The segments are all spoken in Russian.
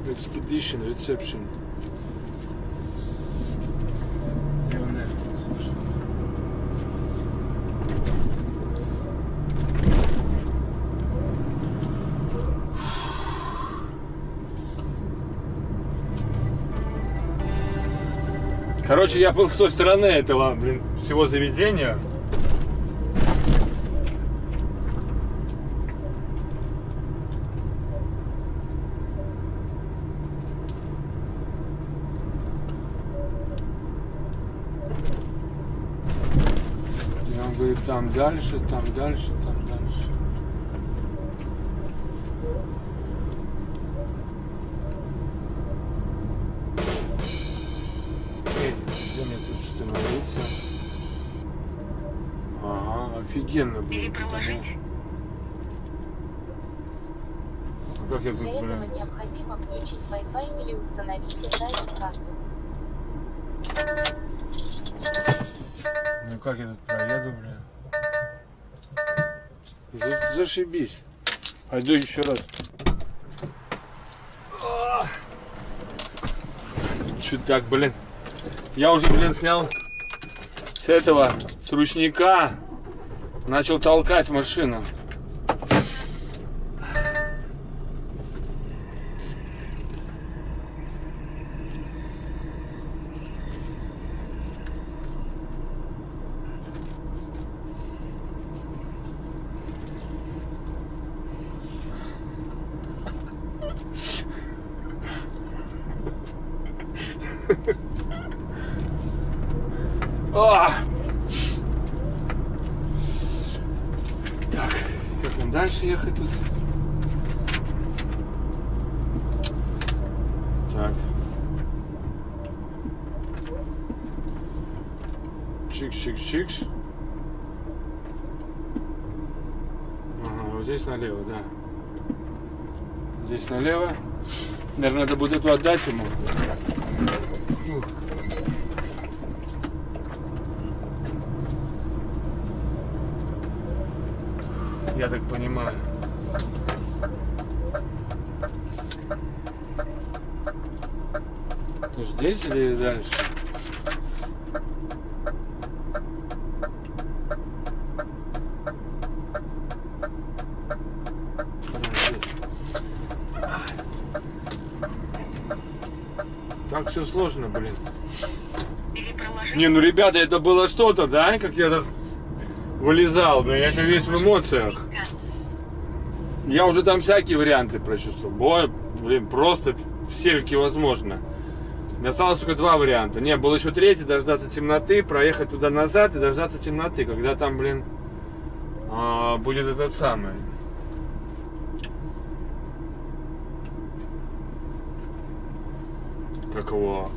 Expedition Reception. Короче, я был с той стороны этого, блин, всего заведения. И он говорит, там дальше, там дальше, там дальше. Ага, офигенно, блин. Перепроложить. Как я тут, Для этого блин? необходимо включить Wi-Fi или установить SIM-карту. Ну как я тут проеду, блин? Зашибись. Пойду еще раз. Чуть так, блин. Я уже, блин, снял с этого, с ручника. Начал толкать машину. Так, как нам дальше ехать тут? Так. Чикс-чикс-чикс. Ага, вот здесь налево, да. Здесь налево. Наверное, надо будет эту отдать ему. Я так понимаю. Здесь или дальше? Так все сложно, блин. Не, ну ребята, это было что-то, да? Как я тут вылезал, блин, я сейчас весь в эмоциях. Я уже там всякие варианты прочувствовал. Бой, блин, просто все какие возможно. Осталось только два варианта. Не, был еще третий, дождаться темноты, проехать туда назад и дождаться темноты, когда там, блин, будет этот самый. Как его?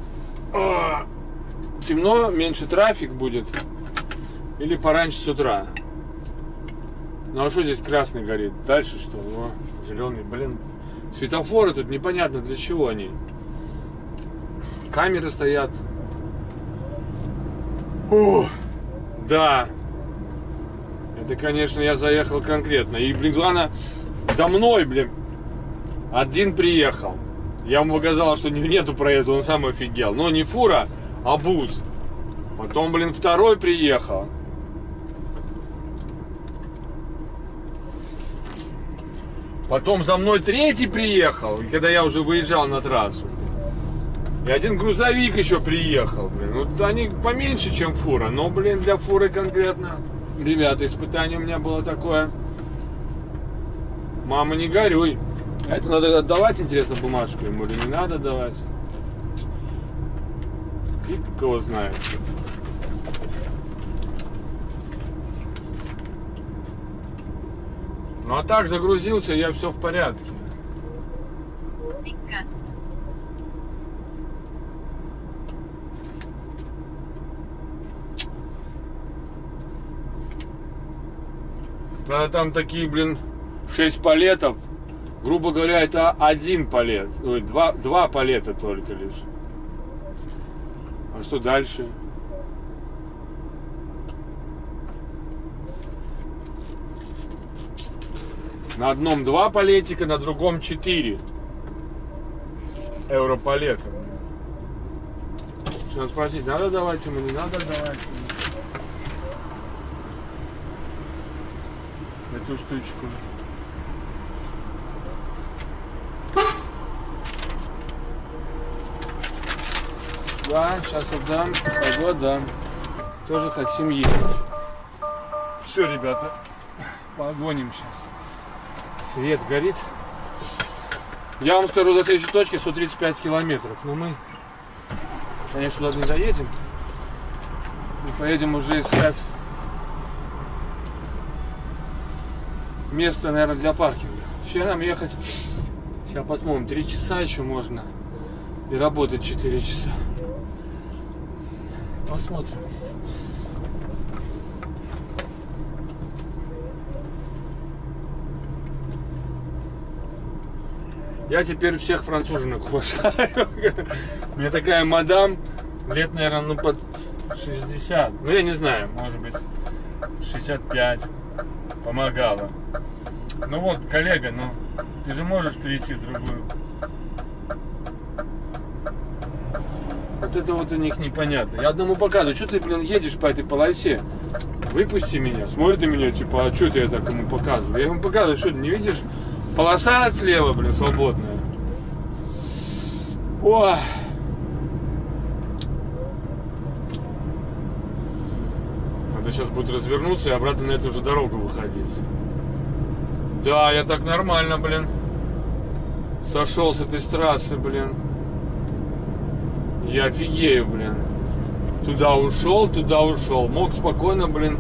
Темно, меньше трафик будет. Или пораньше с утра. Ну а что здесь красный горит? Дальше что? О, зеленый, блин. Светофоры тут непонятно для чего они. Камеры стоят. О, да. Это, конечно, я заехал конкретно. И, блин, главное, за мной, блин, один приехал. Я ему показал, что нету проезда, он сам офигел. Но не фура, а бус. Потом, блин, второй приехал. Потом за мной третий приехал, когда я уже выезжал на трассу. И один грузовик еще приехал, блин. Ну, они поменьше, чем фура, но, блин, для фуры конкретно. Ребята, испытание у меня было такое. Мама, не горюй. Это надо отдавать, интересно, бумажку ему или не надо давать? Фиг кого знает. Ну а так загрузился, я все в порядке. Правда, там такие, блин, 6 палетов. Грубо говоря, это один палет. Ой, два палета только лишь. А что дальше? На одном 2 палетика, на другом 4. Европалета. Сейчас спросить, надо давать ему, не надо давать ему. Эту штучку. Да, сейчас отдам, пойду отдам. Тоже хотим ехать. Все, ребята, погоним сейчас. Свет горит. Я вам скажу, до следующей точки 135 километров. Но мы, конечно, туда не доедем. Мы поедем уже искать место, наверное, для паркинга. Сейчас нам ехать, сейчас посмотрим, 3 часа еще можно. И работать 4 часа. Посмотрим. Я теперь всех француженок уважаю. У меня такая мадам, лет, наверное, ну под 60. Ну, я не знаю, может быть, 65. Помогала. Ну вот, коллега, ну, ты же можешь перейти в другую. Вот это вот у них непонятно. Я одному показываю, что ты, блин, едешь по этой полосе? Выпусти меня. Смотрит на меня, типа, а что ты я так ему показываю? Я ему показываю, что ты не видишь? Полоса слева, блин, свободная. О! Надо сейчас будет развернуться и обратно на эту же дорогу выходить. Да, я так нормально, блин. Сошел с этой трассы, блин. Я офигею, блин. Туда ушел, туда ушел. Мог спокойно, блин.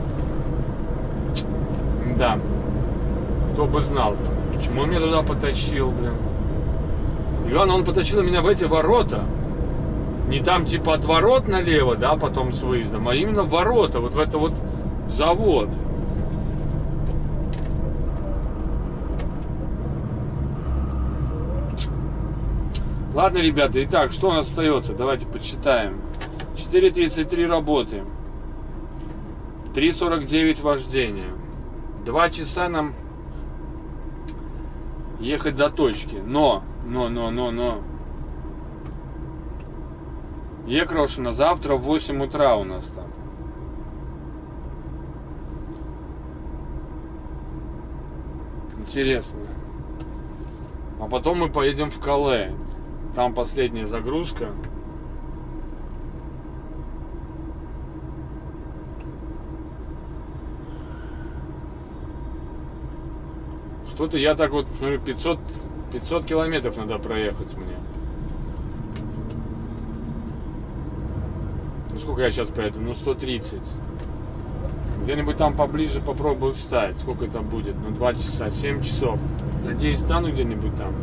Да. Кто бы знал. Почему он меня туда потащил, блин? И главное, он потащил меня в эти ворота. Не там типа от ворот налево, да, потом с выездом, а именно в ворота, вот в это вот завод. Ладно, ребята, итак, что у нас остается? Давайте подсчитаем. 4:33 работы. 3:49 вождения. 2 часа нам ехать до точки. Но. Екрошина завтра в 8 утра у нас там. Интересно. А потом мы поедем в Кале. Там последняя загрузка. Что-то я так вот смотрю, 500 километров надо проехать мне. Ну сколько я сейчас проеду? Ну 130. Где-нибудь там поближе попробую встать. Сколько это будет? Ну 2 часа, 7 часов. Надеюсь, стану где-нибудь там.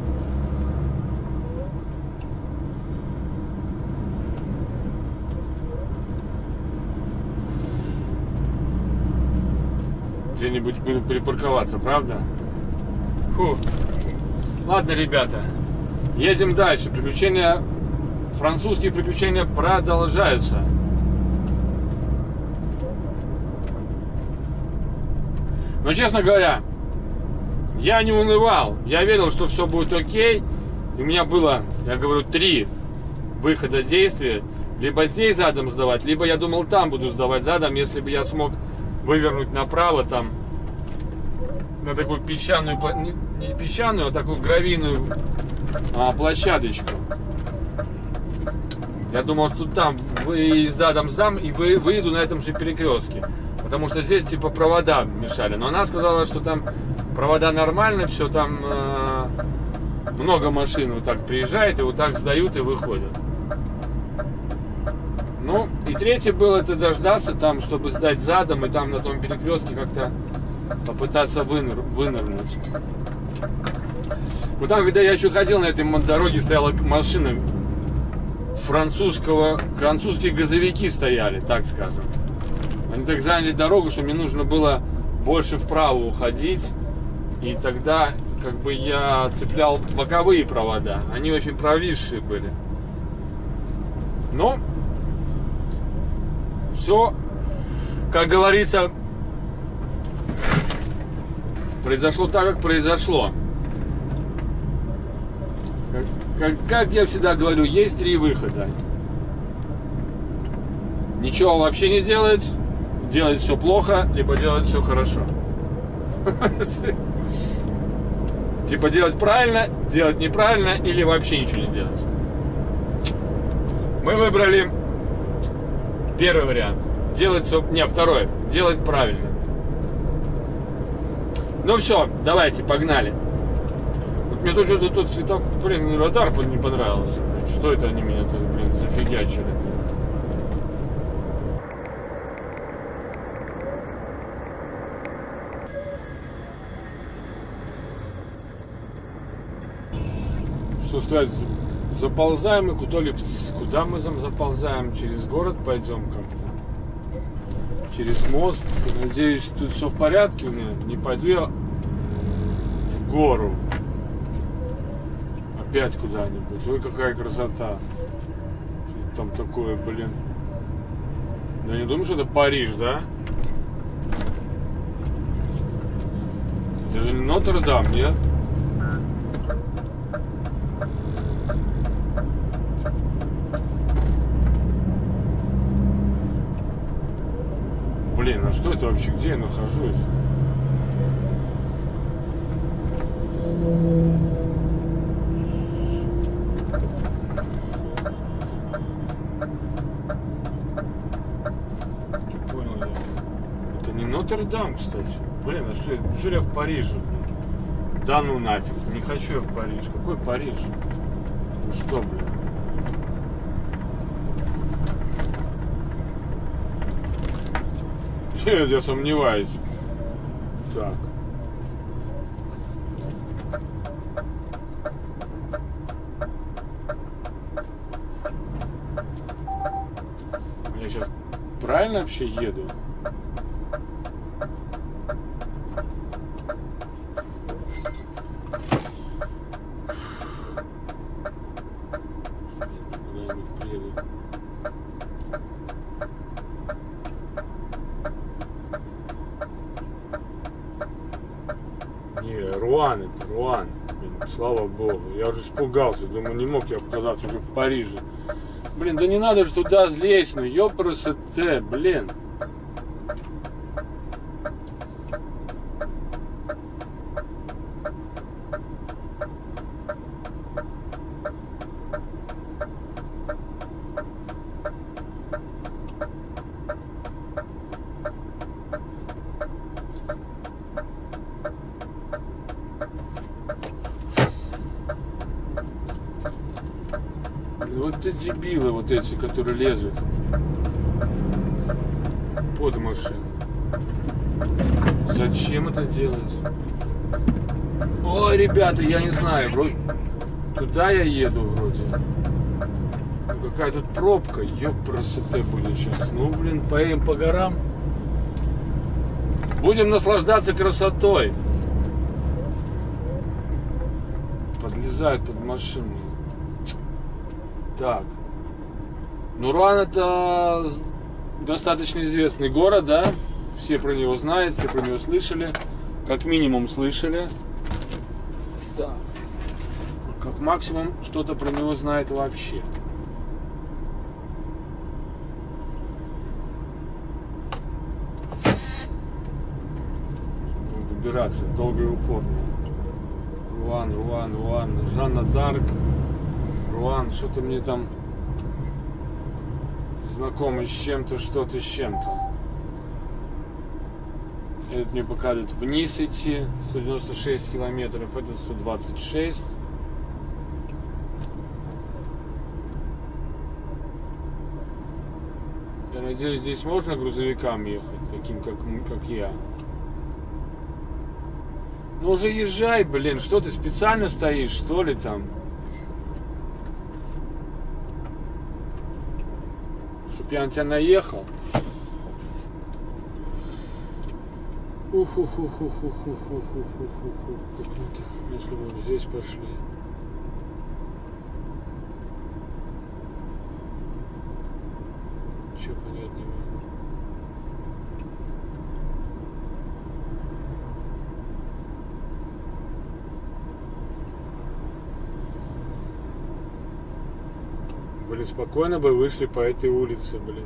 Где-нибудь буду припарковаться, правда? Фу. Ладно, ребята, едем дальше. Приключения, французские приключения продолжаются. Но, честно говоря, я не унывал. Я верил, что все будет окей. И у меня было, я говорю, 3 выхода действия. Либо здесь задом сдавать, либо я думал, там буду сдавать задом, если бы я смог вывернуть направо там на такую песчаную, не песчаную, а такую гравийную площадочку. Я думал, что там задом сдам и выйду на этом же перекрестке. Потому что здесь типа провода мешали. Но она сказала, что там провода нормально, все там много машин вот так приезжает и вот так сдают и выходят. Ну, и третье было это дождаться там, чтобы сдать задом и там на том перекрестке как-то попытаться вынырнуть. Вот там, когда я еще ходил на этой дороге, стояла машина французские газовики стояли, так скажем. Они так заняли дорогу, что мне нужно было больше вправо уходить. И тогда как бы я цеплял боковые провода. Они очень провисшие были. Но все, как говорится, произошло так, как произошло. Как я всегда говорю, есть 3 выхода. Ничего вообще не делать, делать все плохо, либо делать все хорошо. Типа делать правильно, делать неправильно или вообще ничего не делать. Мы выбрали первый вариант. Делать все... Не, второй. Делать правильно. Ну все, давайте, погнали. Вот мне тут светофор, блин, радар не понравился. Что это они меня тут, блин, зафигачили? Что сказать, заползаем мы куда мы заползаем? Через город пойдем как-то? Через мост. Надеюсь, тут все в порядке у меня. Не пойду я в гору. Опять куда-нибудь. Ой, какая красота. Что там такое, блин. Я не думаю, что это Париж, да? Даже не Нотр-Дам, нет? Блин, а что это вообще? Где я нахожусь? Не понял я. Это не Нотр-Дам, кстати. Блин, а что это? Неужели я в Париже? Да ну нафиг, не хочу я в Париж. Какой Париж? Ну что, блин? Нет, я сомневаюсь. Так. Я сейчас правильно вообще еду? Куда-нибудь приеду. Руан это, Руан. Блин, слава богу. Я уже испугался. Думаю, не мог я оказаться уже в Париже. Блин, да не надо же туда злезть, ну ёпросоте, блин. Вот это дебилы вот эти, которые лезут под машину. Зачем это делать? Ой, ребята, я не знаю, вроде туда я еду вроде. Ну, какая тут пробка, ёпрасоте будет сейчас. Ну, блин, поедем по горам. Будем наслаждаться красотой. Подлезают под машину. Так. Ну, Руан это достаточно известный город, да? Все про него знают, все про него слышали. Как минимум слышали. Так. Как максимум что-то про него знает вообще. Выбираться долго и упорно. Руан, Руан, Руан. Жанна Дарк. Руан, что-то мне там знакомо с чем-то, что-то с чем-то. Этот мне показывает вниз идти, 196 километров, этот 126. Я надеюсь, здесь можно грузовикам ехать, таким как я. Ну уже езжай, блин, что ты специально стоишь, что ли там? Чтоб я на тебя наехал. Если мы вот здесь пошли. Че понять не могу. Блин, спокойно бы вышли по этой улице, блин.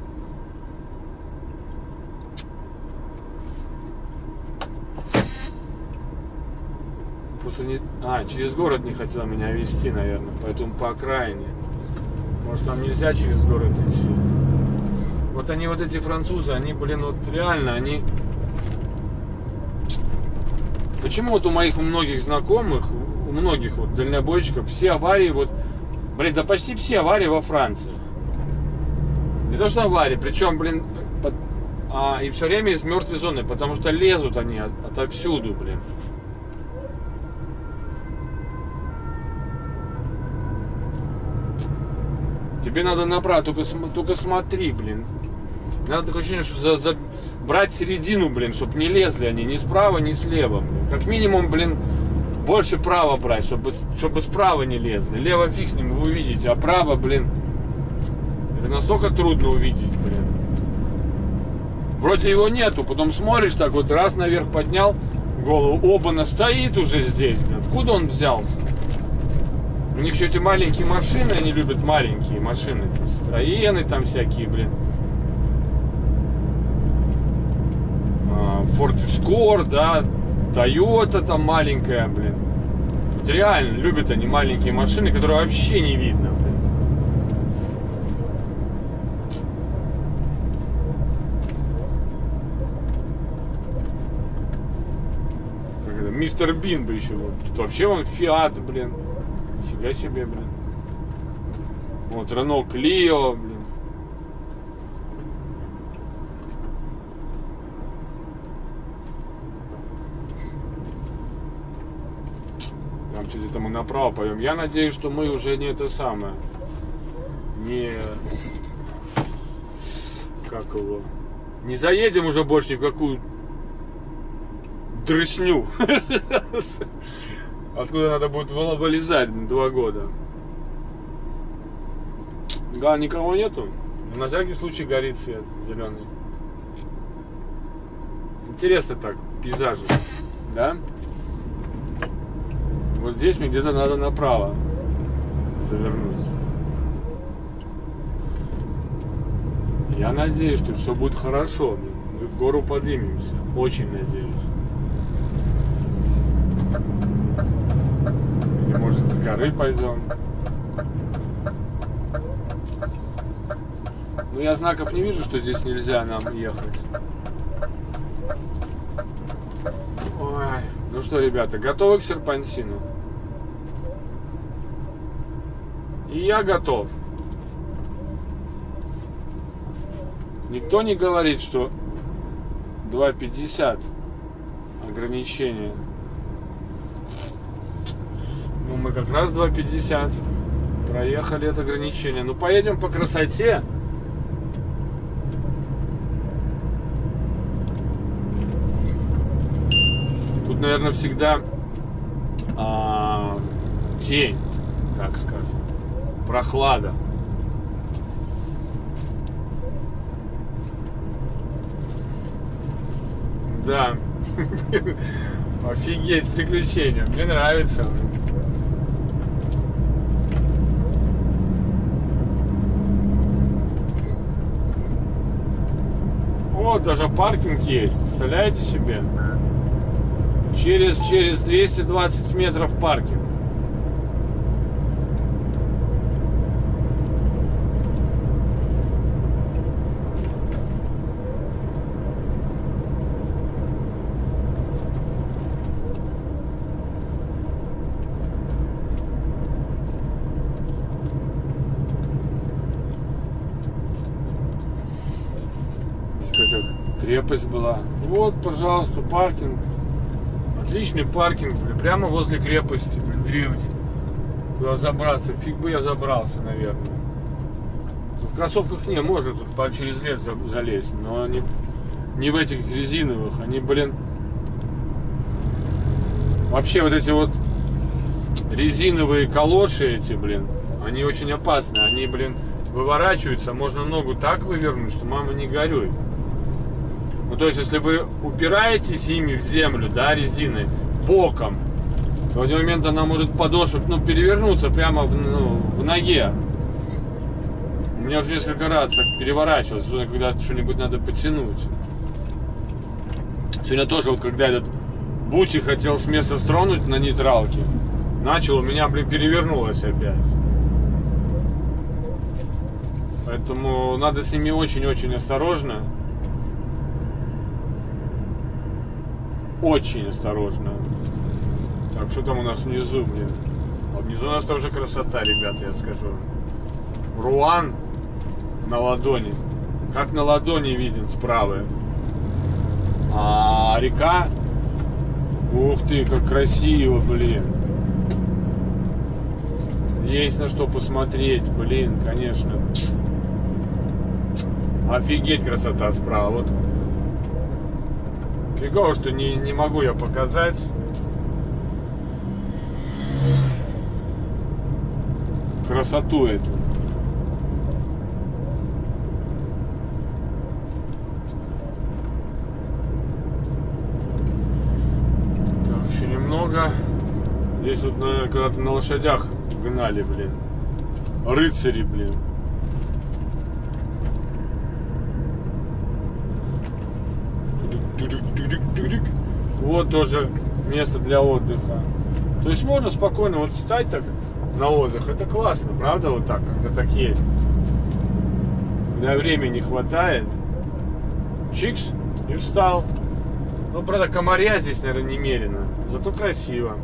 Просто не... через город не хотела меня везти, наверное, поэтому по окраине. Может, там нельзя через город идти. Вот они, вот эти французы, они, блин, вот реально, они... Почему вот у моих многих знакомых, у многих вот дальнобойщиков, все аварии вот... Блин, да почти все аварии во Франции. Не то, что аварии, причем, блин, и все время из мертвой зоны, потому что лезут они отовсюду, блин. Тебе надо направо, только смотри, блин. Надо такое ощущение, что брать середину, блин, чтобы не лезли они ни справа, ни слева, блин. Как минимум, блин, больше право брать, чтобы справа не лезли. Лево фиг с ним, вы увидите, а право, блин, это настолько трудно увидеть, блин. Вроде его нету, потом смотришь так вот, раз наверх поднял голову, оба-на стоит уже здесь, блин. Откуда он взялся? У них еще эти маленькие машины, они любят маленькие машины, эти Citroёны там всякие, блин. Ford Escort, да, Toyota там маленькая, блин. Вот реально любят они маленькие машины, которые вообще не видно, блин. Как это, Мистер Бин бы еще. Тут вообще вон Фиат, блин. Нифига себе, блин. Вот Renault Clio, блин. Там где-то мы направо пойдем. Я надеюсь, что мы уже не это самое. Не... Как его? Не заедем уже больше ни в какую дрысню. Откуда надо будет вылезать 2 года. Да, никого нету. На всякий случай горит свет зеленый. Интересно так, пейзажи. Да? Вот здесь мне где-то надо направо завернуть. Я надеюсь, что все будет хорошо. Мы в гору поднимемся. Очень надеюсь. Или может с горы пойдем. Но я знаков не вижу, что здесь нельзя нам ехать. Ой. Ну что, ребята, готовы к серпантину? И я готов. Никто не говорит, что 2,50 ограничение. Ну, мы как раз 2,50 проехали это ограничение. Ну, поедем по красоте. Тут, наверное, всегда тень, так скажем. Прохлада. Да. Офигеть, приключения. Мне нравится. Вот, даже паркинг есть. Представляете себе? Через 220 метров паркинг. Какая-то крепость была. Вот, пожалуйста, паркинг. Отличный паркинг, прямо возле крепости, древней. Туда забраться, фиг бы я забрался, наверное. В кроссовках не, можно тут через лес залезть, но не в этих резиновых. Они, блин, вообще вот эти вот резиновые калоши эти, блин, они очень опасны. Они, блин, выворачиваются, можно ногу так вывернуть, что мама не горюй. Ну, то есть, если вы упираетесь ими в землю, да, резиной, боком, то в один момент она может подошва, перевернуться прямо в ноге. меня уже несколько раз так переворачивалось, когда что-нибудь надо потянуть. Сегодня тоже, вот когда этот Бути хотел с места стронуть на нейтралке, начал, у меня, блин, перевернулось опять. Поэтому надо с ними очень-очень осторожно. Очень осторожно. Так, что там у нас внизу, блин? А внизу у нас тоже красота, ребята, я скажу. Руан на ладони. Как на ладони виден справа. А река... Ух ты, как красиво, блин. Есть на что посмотреть, блин, конечно. Офигеть, красота справа. Вот. Фигово, что не могу я показать. Красоту эту. Так, еще немного. Здесь вот когда-то на лошадях гнали, блин. Рыцари, блин. Вот тоже место для отдыха. То есть можно спокойно вот встать так на отдых. Это классно, правда? Вот так, когда так есть. Когда времени не хватает. Чикс и встал. Ну, правда, комаря здесь, наверное, немерено. Зато красиво.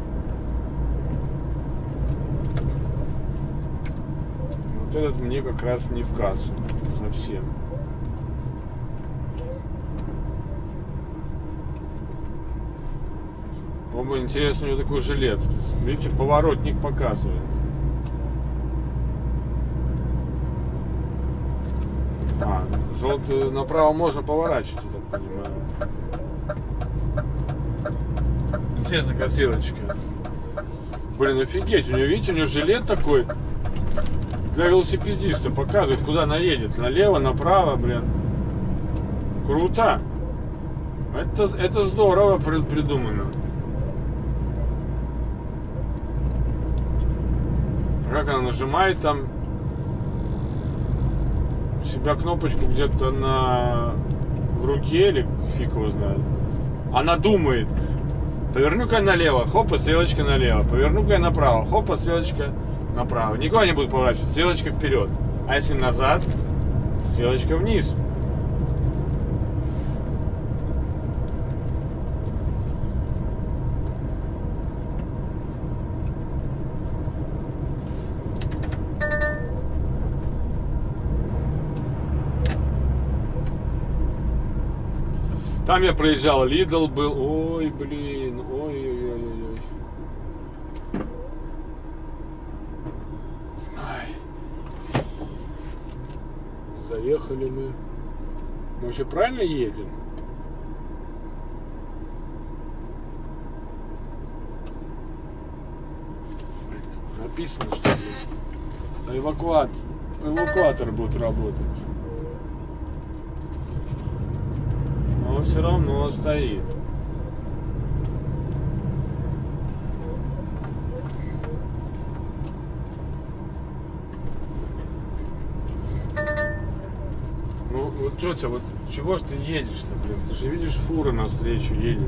Вот этот мне как раз не в кассу. Совсем. Оба, интересно, у него такой жилет. Видите, поворотник показывает. А, желтый направо можно поворачивать, я так понимаю. Интересная косилочка. Блин, офигеть, у него, видите, у него жилет такой для велосипедиста, показывает, куда она едет. Налево, направо, блин. Круто. Это здорово придумано. Как она нажимает там у себя кнопочку где-то в руке или фиг его знает. Она думает, поверну-ка я налево, хопа, стрелочка налево, поверну-ка я направо, хопа, стрелочка направо. Никуда не буду поворачивать, стрелочка вперед. А если назад, стрелочка вниз. Там я проезжал, Lidl был. Ой, блин, ой-ой-ой-ой. Заехали мы. Мы вообще правильно едем? Написано, что эвакуатор будет работать. Но все равно стоит. Ну вот, тетя, вот чего ж ты едешь-то, блин? Ты же видишь, фура навстречу едет.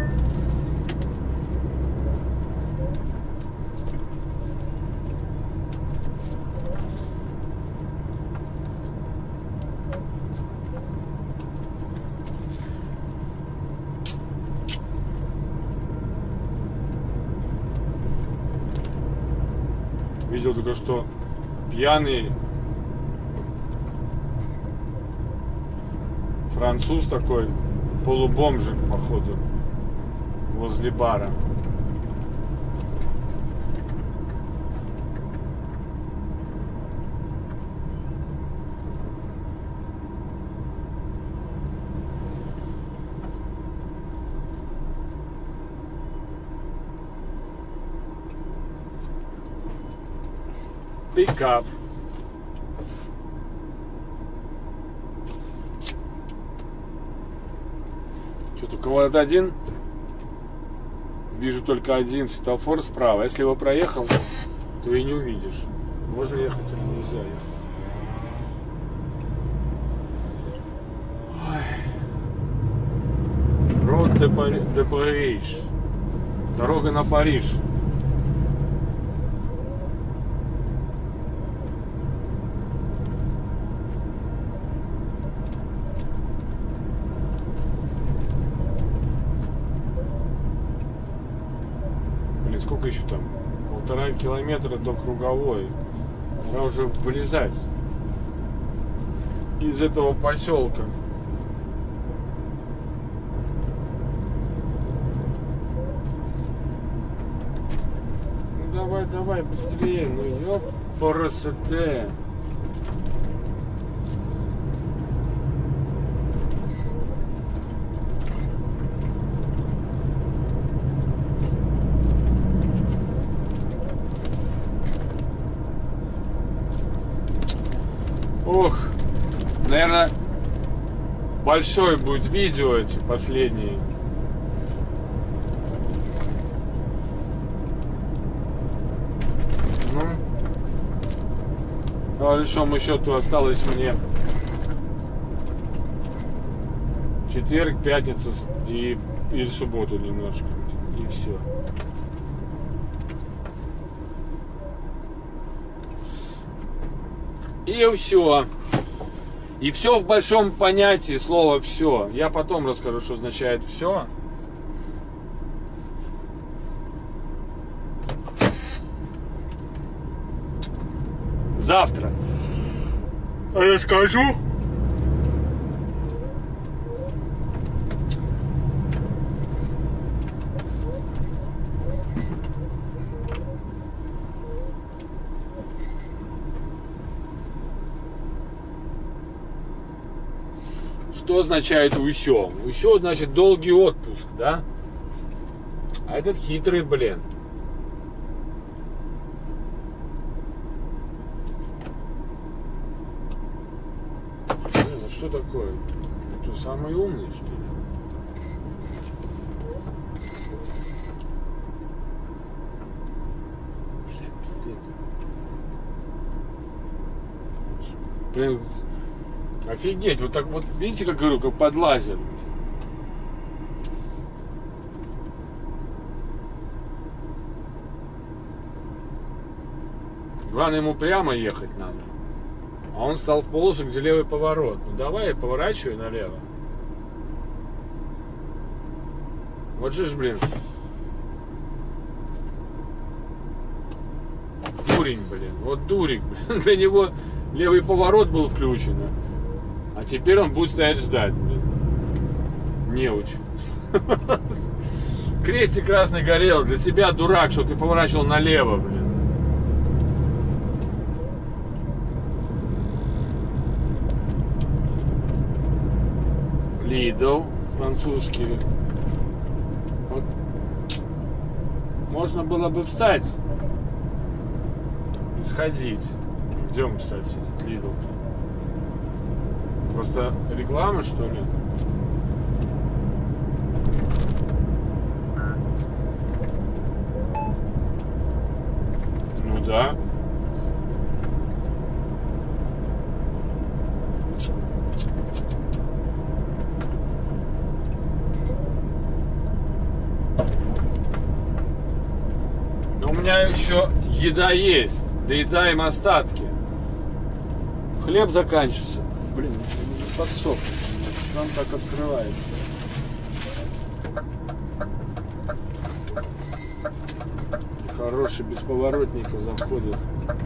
Видел только что пьяный француз такой, полубомжик, походу, возле бара. Пикап. Что, только вот один? Вижу только один светофор справа. Если его проехал, то и не увидишь. Можно ехать или нельзя ехать. де Париж. Дорога на Париж. Блин, сколько еще там? 1,5 километра до Круговой. Пора уже вылезать из этого поселка. Ну давай, давай, быстрее, ну ёпарасоте. Ох, наверное, большое будет видео эти последние. Ну, по большому счету осталось мне четверг, пятница и субботу немножко. И все. И все. И все в большом понятии слова все. Я потом расскажу, что означает все. Завтра расскажу. Что означает «еще»? «Еще» значит долгий отпуск, да? А этот хитрый, блин. Ну что такое? Ты самый умный, что ли? Блин, офигеть, вот так вот, видите, как говорю, как подлазит. Главное, ему прямо ехать надо. А он стал в полосу, где левый поворот. Ну давай, поворачивай налево. Вот же ж, блин. Дурень, блин. Вот дурик, блин. Для него левый поворот был включен. А теперь он будет стоять ждать, блин. Неуч. Крестик красный горел. Для тебя, дурак, что ты поворачивал налево, блин. Lidl французский. Вот. Можно было бы встать и сходить. Где он, кстати, Lidl? Просто реклама, что ли? Ну да. Но у меня еще еда есть. Доедаем остатки. Хлеб заканчивается. Блин, подсох. Что он так открывается? Хороший без поворотника заходит.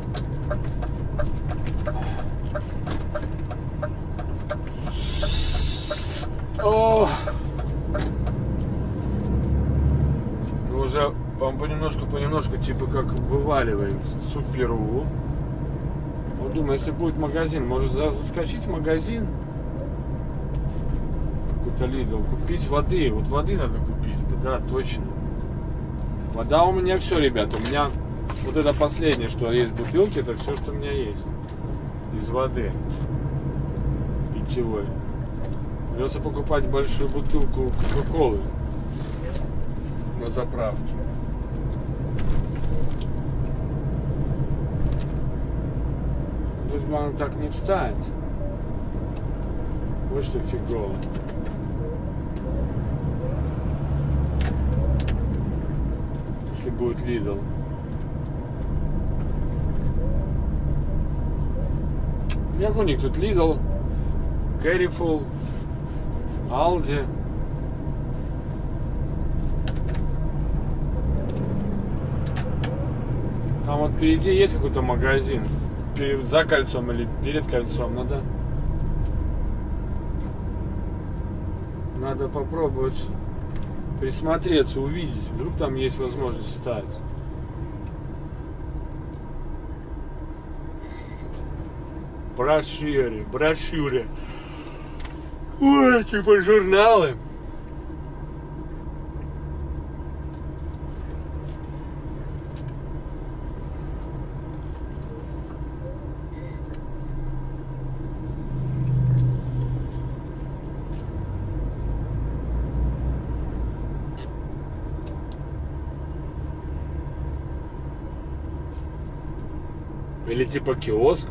О! Ну, уже понемножку, типа как вываливаемся. Суперу. Вот думаю, если будет магазин, может заскочить в магазин? Какой-то Lidl, купить воды. Вот воды надо купить, да, точно. Вода у меня все, ребят. У меня вот это последнее, что есть в бутылке, это все, что у меня есть. Из воды. Питьевой. Придется покупать большую бутылку кока-колы на заправке. То есть главное так не встать. Вот что фигово. если будет Lidl. Как у них тут Lidl, Carrefour, Aldi. Там вот впереди есть какой-то магазин. За кольцом или перед кольцом. Надо попробовать присмотреться, увидеть. Вдруг там есть возможность встать. Брошюры. Ой, типа журналы. Или типа киоск.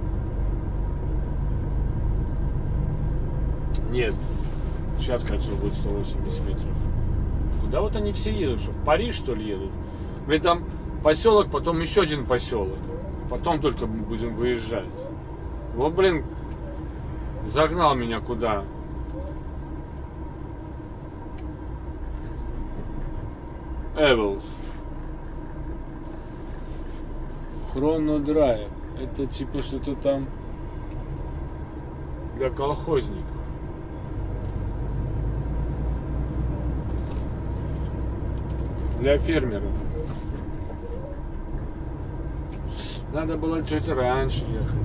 Нет, сейчас кольцо будет 180 метров. Куда вот они все едут? Что, в Париж, что ли, едут? Блин, там поселок, потом еще один поселок. Потом только мы будем выезжать. Вот, блин, загнал меня куда? Эвелс. Хронодрайв. Это типа что-то там для колхозников. Для фермеров. Надо было чуть раньше ехать.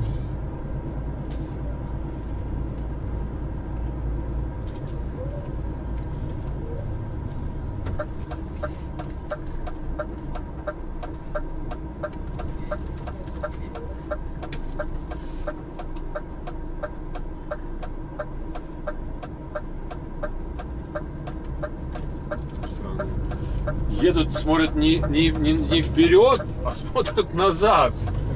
Едут, смотрят не вперед, а смотрят назад.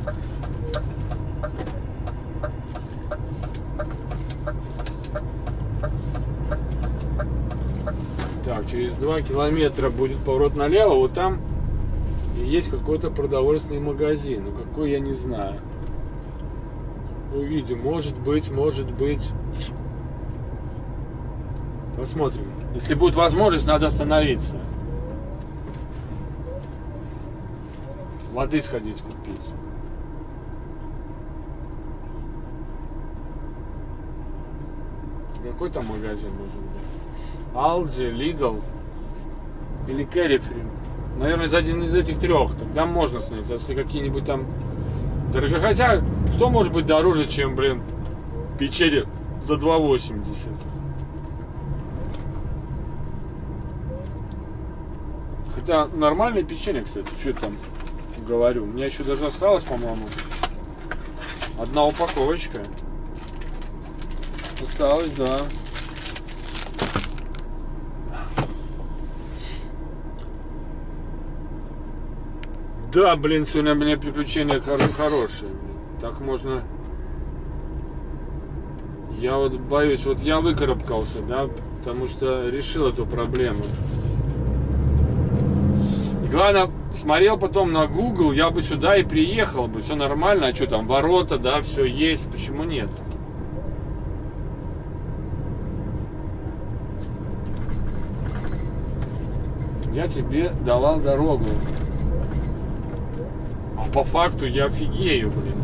Так, через 2 километра будет поворот налево. Вот там есть какой-то продовольственный магазин. Ну какой, я не знаю. Увидим. Может быть. Посмотрим. Если будет возможность, надо остановиться. Воды сходить купить. Какой там магазин может быть? Aldi, Lidl или Carrefour. Наверное, из один из этих трех. Тогда можно остановиться. Если какие-нибудь там дорого. Хотя, что может быть дороже, чем, блин, печенье за 2,80? Хотя нормальное печенье, кстати. Что я там говорю? У меня еще даже осталось, по-моему, одна упаковочка. Осталось, да. Да, блин, сегодня у меня приключения хорошие. Так можно... Я вот боюсь, вот я выкарабкался, да, потому что решил эту проблему. И главное, смотрел потом на Google, я бы сюда и приехал бы, все нормально, а что там, ворота, да, все есть, почему нет? Я тебе давал дорогу. А по факту я офигею, блин.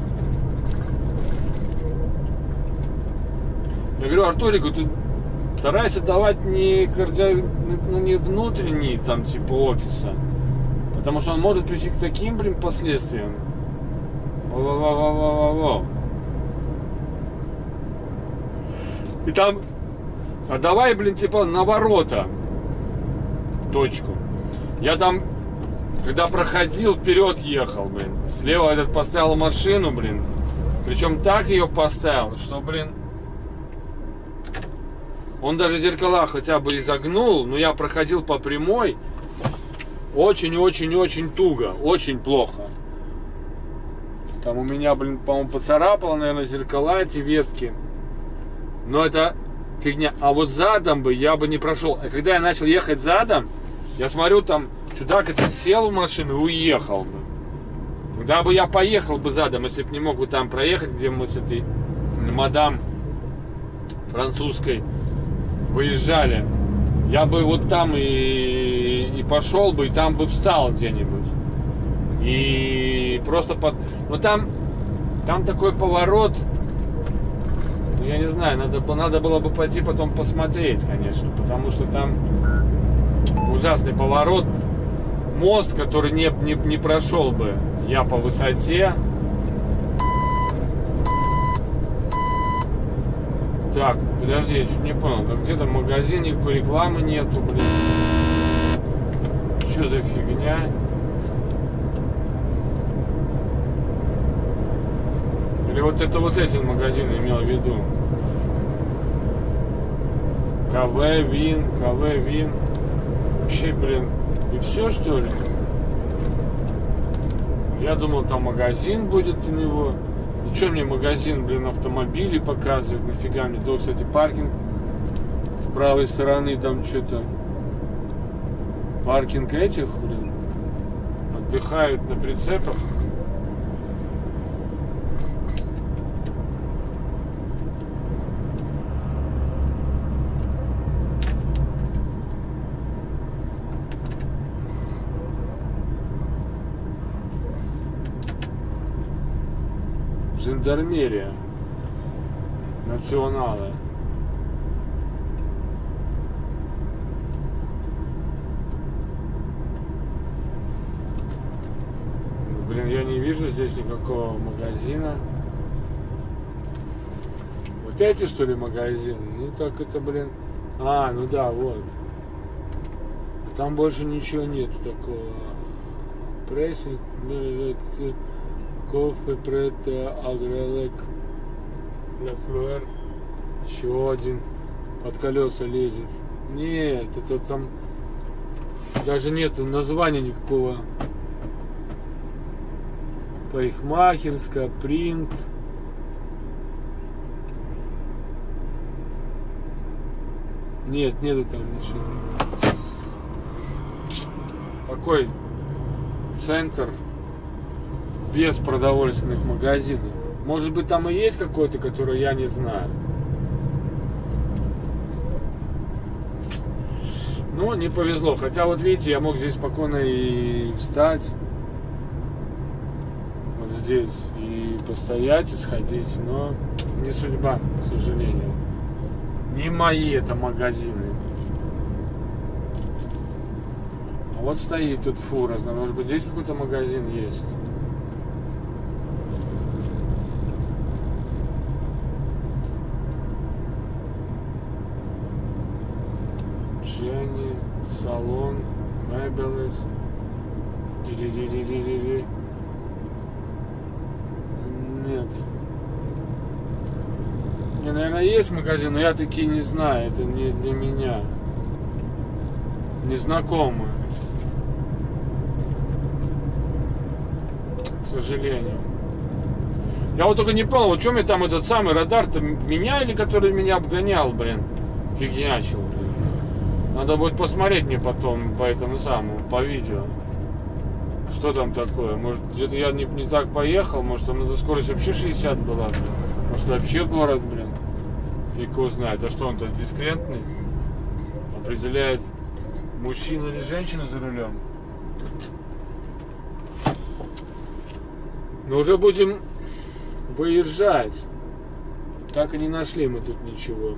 Я говорю, Артурику, ты старайся давать не внутренний, там, типа, офиса. Потому что он может прийти к таким, блин, последствиям. Во-во-во-во-во-во. И там, а давай, блин, типа, на ворота. Точку. Я там, когда проходил, вперед ехал, блин. Слева этот поставил машину, блин. Причем так ее поставил, что, блин, он даже зеркала хотя бы изогнул, но я проходил по прямой. Очень-очень-очень туго. Очень плохо. Там у меня, блин, по-моему, поцарапало, наверное, зеркала эти ветки. Но это фигня. А вот задом бы я бы не прошел. А когда я начал ехать задом, я смотрю, там Чудак этот сел в машину и уехал бы. Когда бы я поехал бы задом, если бы не мог бы там проехать, где мы с этой мадам французской выезжали, я бы вот там и пошел бы, и там бы встал где-нибудь. И просто под... Ну там такой поворот, я не знаю, надо было бы пойти потом посмотреть, конечно, потому что там ужасный поворот, мост, который не прошел бы я по высоте. Так, подожди, я чуть не понял, как где-то в магазине никакой рекламы нету, блин. Что за фигня? Или вот это вот эти магазины имел в виду? КВ, Вин. Вообще, блин, и все, что ли? Я думал, там магазин будет у него. И что мне магазин, блин, автомобилей показывает? Нафига мне? Да, кстати, паркинг с правой стороны, там что-то. Паркинг этих, блин, отдыхают на прицепах. Жандармерия. Националы. Блин, я не вижу здесь никакого магазина. Вот эти, что ли, магазины? Ну так это, блин. А, ну да, вот. А там больше ничего нету такого. Прессинг, кофе, прете, агрелек, лефлуэр. Еще один под колеса лезет. Нет, это там даже нету названия никакого. Парикмахерская, принт. Нет, нету там ничего. Такой центр без продовольственных магазинов. Может быть, там и есть какой-то, который я не знаю. Ну, не повезло. Хотя, вот видите, я мог здесь спокойно и встать. Вот здесь. И постоять, и сходить. Но не судьба, к сожалению. Не мои это магазины. А вот стоит тут фура. Может быть, здесь какой-то магазин есть. Дженни, салон, мебелес. Нет. Не, наверное, есть магазин, но я такие не знаю. Это не для меня. Незнакомые. К сожалению. Я вот только не понял, вот что мне там этот самый радар-то меня или который меня обгонял, блин, фигнячил, блин. Надо будет посмотреть мне потом по этому самому, по видео. Что там такое? Может, где-то я не так поехал, может, там эта скорость вообще 60 была, блин. Может, вообще город, блин. Фиг его знает. А что он-то дискретный? Определяет, мужчина или женщина за рулем. Но уже будем выезжать. Так и не нашли мы тут ничего.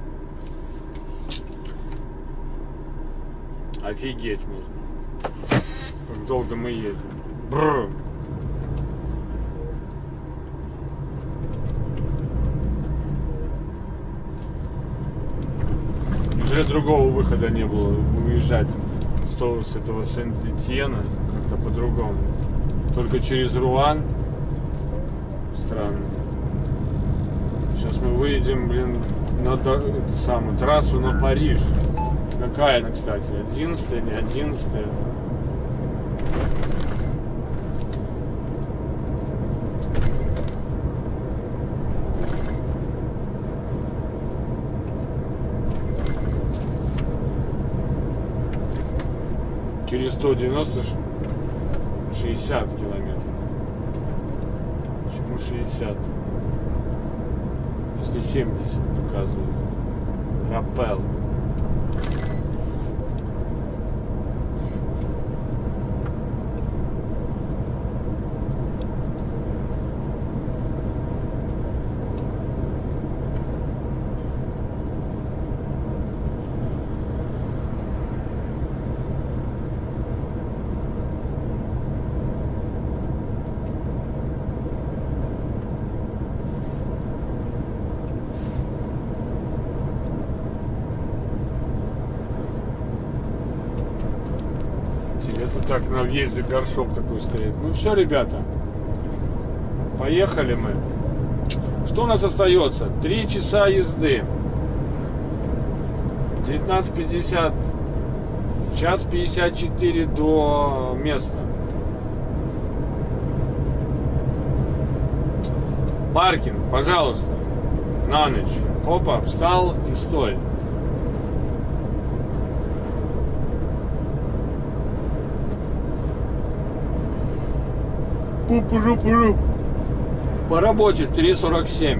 Офигеть можно. Как долго мы едем. Бррр. Уже другого выхода не было уезжать с этого Сент-Этьена как-то по-другому. Только через Руан. Странно. Сейчас мы выедем, блин, на эту самую трассу на Париж. Какая она, кстати? 11-я, не 11-я? Через через 190 60 километров. Почему 60? Если 70 показывает. Рапел. Интересно, так на въезде горшок такой стоит. Ну все, ребята, поехали мы. Что у нас остается? 3 часа езды. 19:50, час 54 до места. Паркинг, пожалуйста, на ночь. Хопа, встал и стой. Пу-пу-ру-пу-ру. По работе 3:47.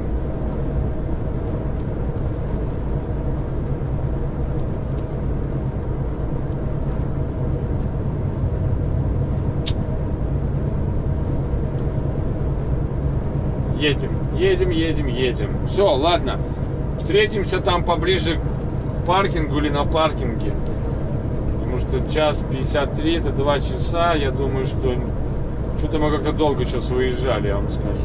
Едем. Все, ладно. Встретимся там поближе к паркингу или на паркинге. Потому что час 53, это 2 часа. Я думаю, что что-то мы как-то долго сейчас выезжали, я вам скажу.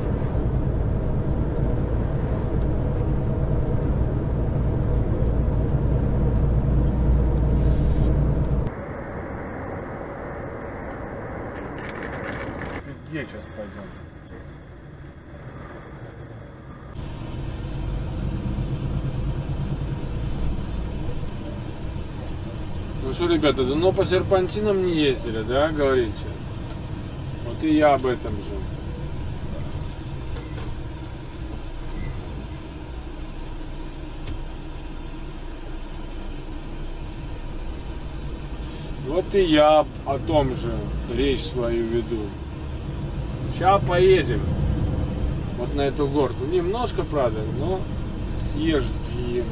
Где сейчас пойдем? Ну что, ребята, давно по серпантинам не ездили, да, говорите? Вот и я об этом же. Вот и я о том же речь свою веду. Сейчас поедем вот на эту горку. Немножко, правда, но съездим.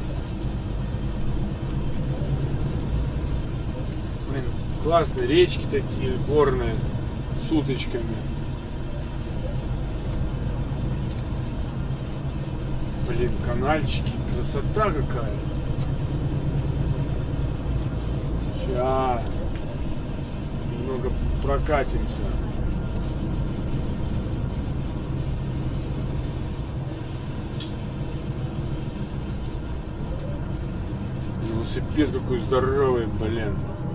Блин, классные речки такие горные, с уточками. Блин, канальчики, красота какая. Сейчас немного прокатимся. Велосипед какой здоровый, блин.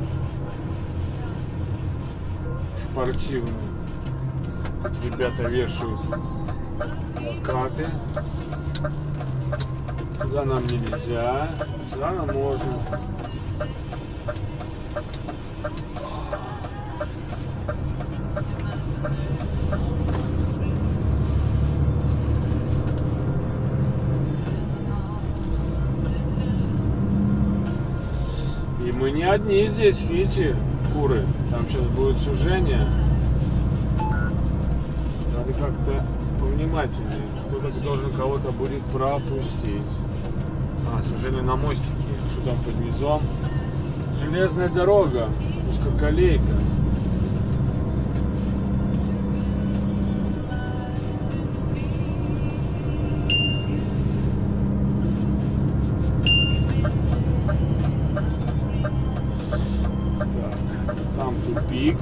Спортивный. Ребята вешают плакаты. Туда нам нельзя, сюда нам можно. И мы не одни здесь, видите, фуры. Там сейчас будет сужение. Надо как-то повнимательнее. Кто-то должен кого-то будет пропустить. Сужение на мостике. Что там под низом? Железная дорога. Узкоколейка. Так, там тупик.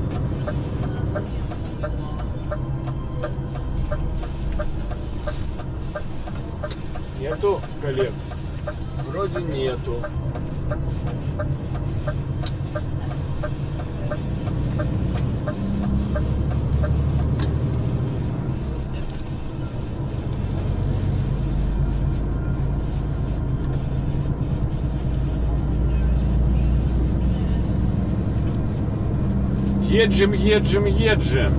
Нету коллег? Вроде нету. Едем.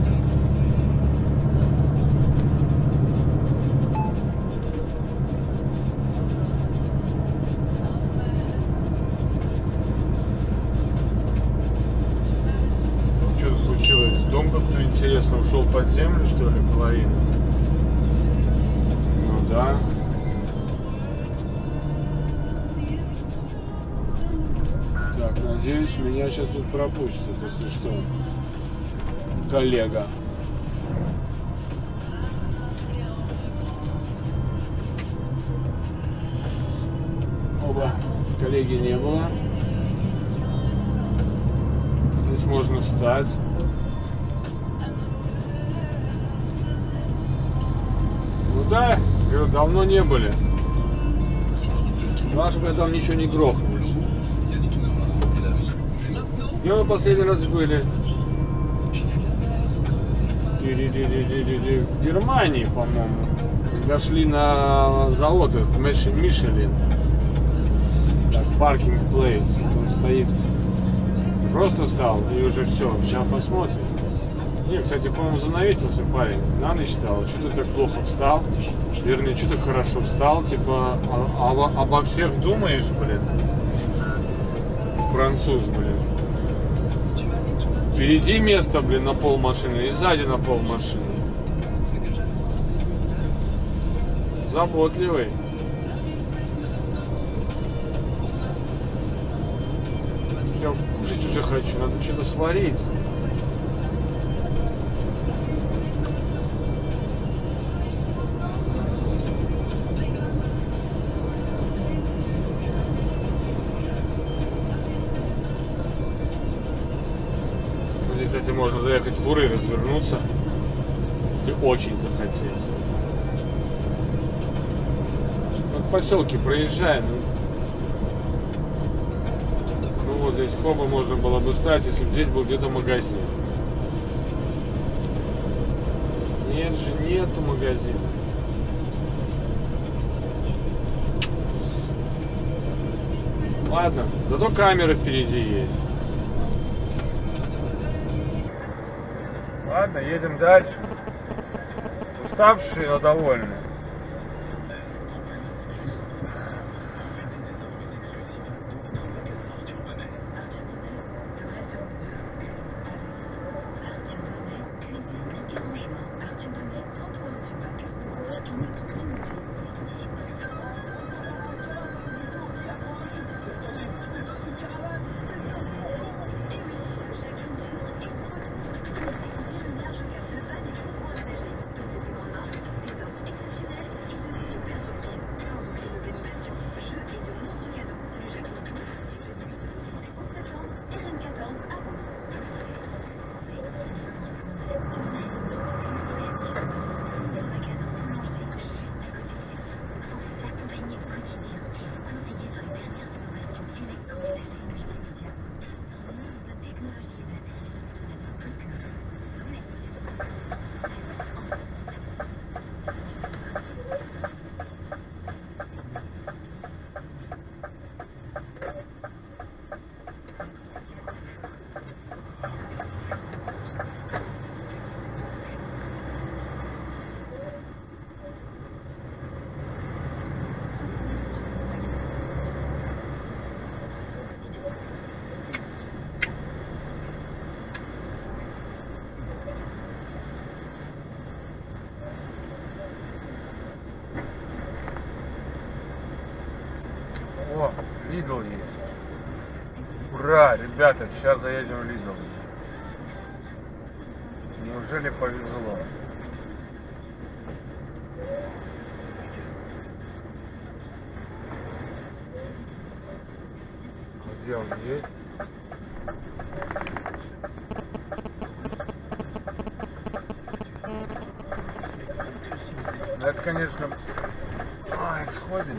что интересно, ушел под землю, что ли, половину? Ну да. Так, надеюсь, меня сейчас тут пропустят, если что. Коллега. Оба. Коллеги не было. Здесь можно встать. Ну да, говорю, давно не были. Главное, чтобы там ничего не грохнулось. Где мы последний раз были? В Германии, по-моему. Когда шли на завод Мишелин. Так, паркинг плейс. Он стоит. Просто встал и уже все. Сейчас посмотрим. Не, кстати, по-моему, занавесился парень. На ночь стал. Что ты так плохо встал? Вернее, что ты хорошо встал? Типа, обо всех думаешь, блин? Француз, блин. Впереди место, блин, на пол машины и сзади на пол машины. Заботливый. Я кушать уже хочу, надо что-то сварить. Здесь, кстати, можно заехать в фуры и развернуться, если очень захотеть. Вот поселки проезжаем. Ну вот здесь хоба можно было бы стать, если бы здесь был где-то магазин. Нет же, нету магазина. Ладно, зато камеры впереди есть. Ладно, едем дальше. Уставшие, но довольны. О, Lidl есть. Ура, ребята, сейчас заедем в Lidl. Неужели повезло? Где он здесь? Это, конечно... это сходит.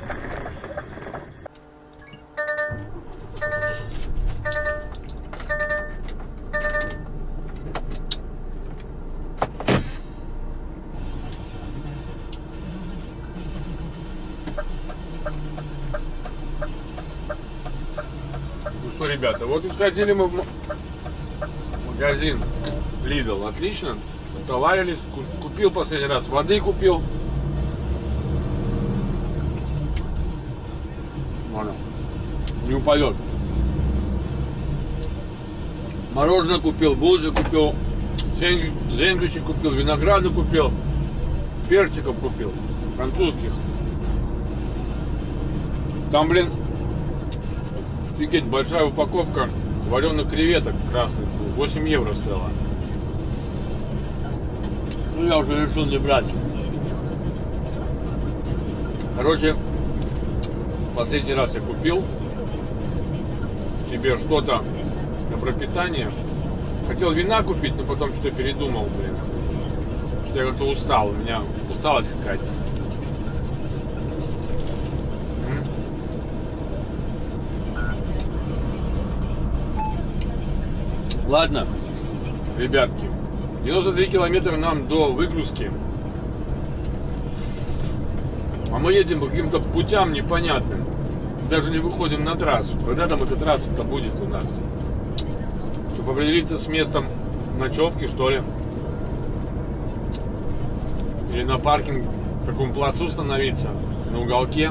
Ну что, ребята, вот и сходили мы в магазин Lidl. Отлично. Товарились. Купил последний раз воды, купил. Ладно. Не упадет. Мороженое купил, булочку купил. Сэндвичи купил, винограду купил, перчиков купил, французских. Там, блин, офигеть, большая упаковка вареных креветок красных, 8 евро стоила. Ну, я уже решил не брать. Короче, последний раз я купил себе что-то на пропитание. Хотел вина купить, но потом что-то передумал, блин. Что я как-то устал, у меня усталость какая-то. Ладно, ребятки, 93 километра нам до выгрузки. А мы едем по каким-то путям непонятным. Даже не выходим на трассу. Когда там эта трасса-то будет у нас? Чтобы определиться с местом ночевки, что ли. Или на паркинг, в таком плацу становиться, на уголке.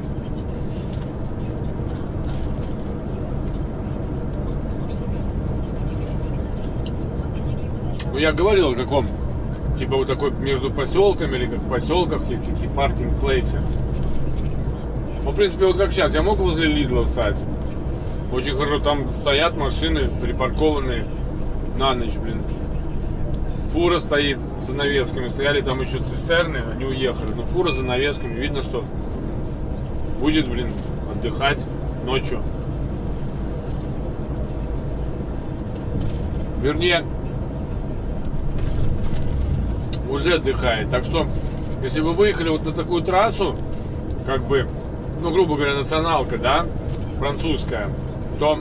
Ну, я говорил о каком, типа вот такой между поселками или как в поселках есть такие паркинг-плейсы. Ну, в принципе, вот как сейчас, я мог возле Лидла встать. Очень хорошо, там стоят машины припаркованные на ночь, блин. Фура стоит с занавесками, стояли там еще цистерны, они уехали. Но фура с занавесками, видно, что будет, блин, отдыхать ночью. Вернее, уже отдыхает. Так что, если вы выехали вот на такую трассу, как бы, ну, грубо говоря, националка, да, французская, то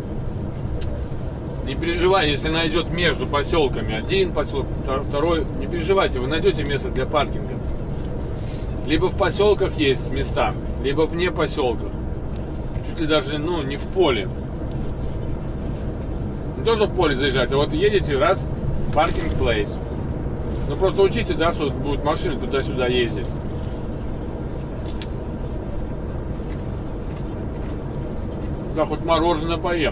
не переживайте, если найдет между поселками один поселок, второй, не переживайте, вы найдете место для паркинга. Либо в поселках есть места, либо вне поселках. Чуть ли даже, ну, не в поле. Не то, что в поле заезжать, а вот едете, раз, паркинг-плейс. Ну, просто учите, да, что будут машины туда-сюда ездить. Да, хоть мороженое поем.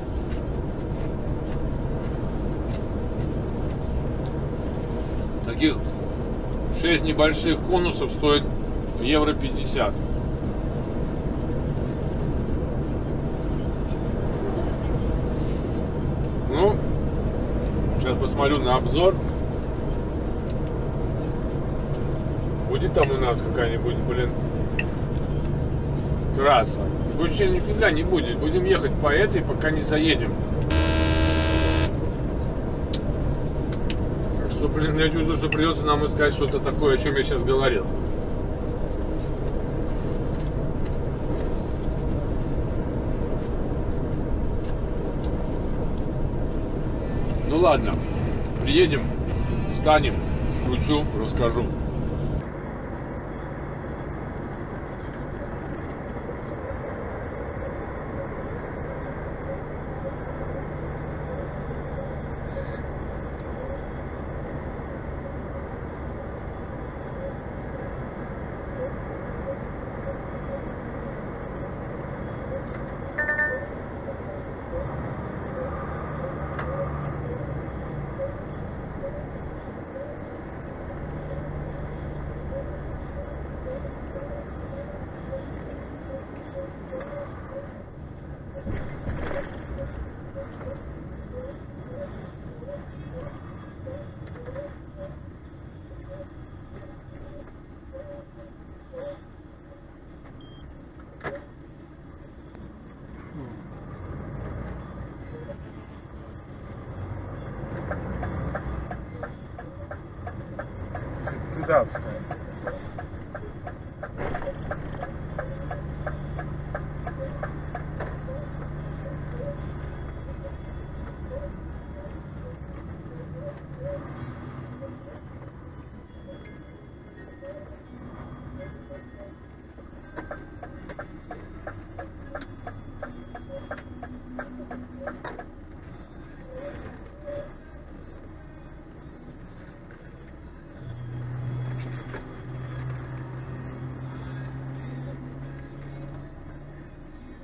Таких 6 небольших конусов стоит евро 50. Ну, сейчас посмотрю на обзор. Будет там у нас какая-нибудь, блин, трасса. Больше нифига не будет. Будем ехать по этой, пока не заедем. Так что, блин, я чувствую, что придется нам искать что-то такое, о чем я сейчас говорил. Ну ладно, приедем, встанем, включу, расскажу. Куда встать?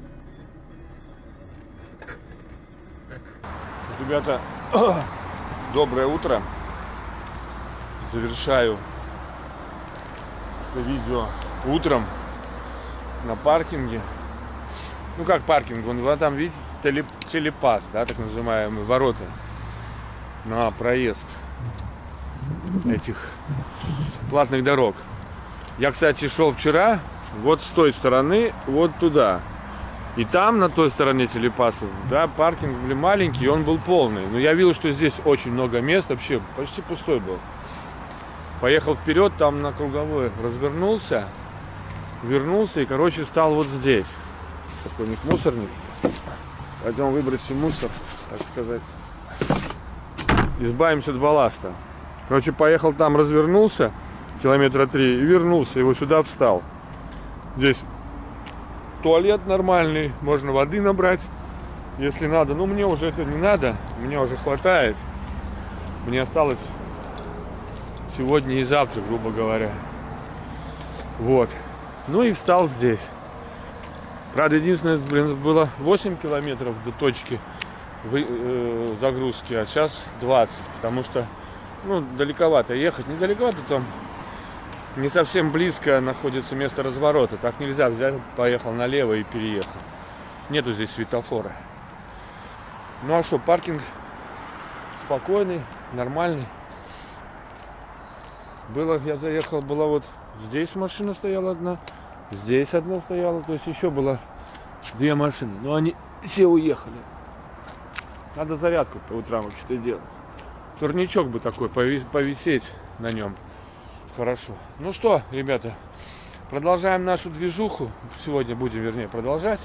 Ребята, Доброе утро. Завершаю это видео утром на паркинге. Ну как паркинг? Вон там, видите, телепас, да, так называемые ворота на проезд этих платных дорог. Я, кстати, шел вчера вот с той стороны, вот туда. И там, на той стороне телепасов, да, паркинг был маленький, и он был полный. Но я видел, что здесь очень много мест, вообще почти пустой был. Поехал вперед, там на круговой развернулся, вернулся и, короче, стал вот здесь. Такой у них мусорник. Пойдем выбросим мусор, так сказать. Избавимся от балласта. Короче, поехал там, развернулся, километра 3, и вернулся, и вот сюда встал. Здесь туалет нормальный, можно воды набрать, если надо. Но мне уже это не надо, мне уже хватает. Мне осталось сегодня и завтра, грубо говоря. Вот. Ну и встал здесь. Правда, единственное, было 8 километров до точки загрузки, а сейчас 20, потому что, ну, далековато ехать. Недалековато, там не совсем близко находится место разворота. Так нельзя взять, поехал налево и переехал. Нету здесь светофора. Ну а что, паркинг спокойный, нормальный. Я заехал, была вот здесь машина стояла одна, здесь одна стояла, то есть еще было 2 машины. Но они все уехали. Надо зарядку по утрам вообще-то делать. Турничок бы такой, повисеть на нем. Хорошо. Ну что, ребята, продолжаем нашу движуху. Сегодня будем, вернее, продолжать.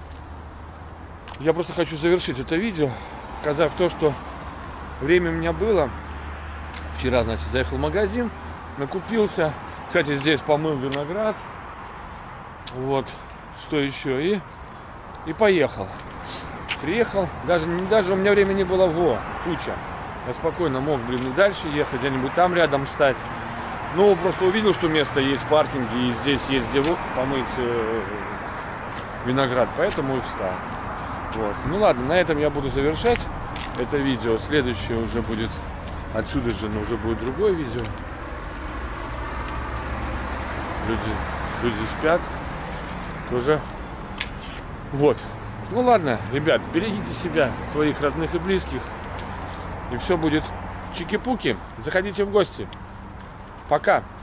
Я просто хочу завершить это видео, показав то, что время у меня было. Вчера, значит, заехал в магазин, накупился. Кстати, здесь помыл виноград. Вот, что еще. И поехал. Приехал. Даже у меня времени было куча. Я спокойно мог, и дальше ехать, где-нибудь там рядом стать. Ну, просто увидел, что место есть в паркинге, и здесь есть где помыть виноград, поэтому и встал. Вот. Ну ладно, на этом я буду завершать это видео. Следующее уже будет отсюда же, но уже будет другое видео. Люди спят. Тоже. Вот. Ну ладно, ребят, берегите себя, своих родных и близких. И все будет чики-пуки. Заходите в гости. Пока.